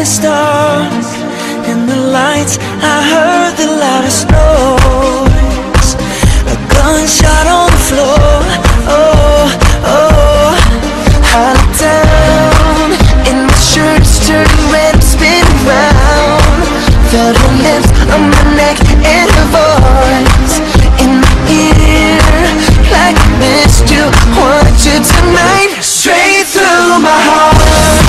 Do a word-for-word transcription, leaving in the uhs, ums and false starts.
stars. In the lights I heard the loudest noise, a gunshot on the floor. Oh, oh. I looked down and my shirt is turning red and spinning round. Felt her lips on my neck and her voice in my ear, like I missed you, want you tonight. Straight through my heart.